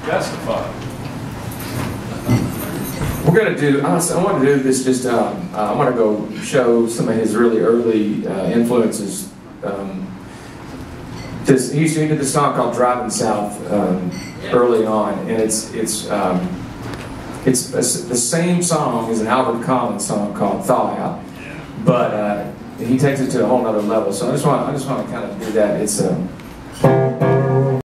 Justify. We're going to do, I want to do this just, I want to go show some of his really early influences. He used to do this song called Driving South early on, and it's the same song as an Albert Collins song called Thaw Out, but he takes it to a whole nother level. So I just want to kind of do that. It's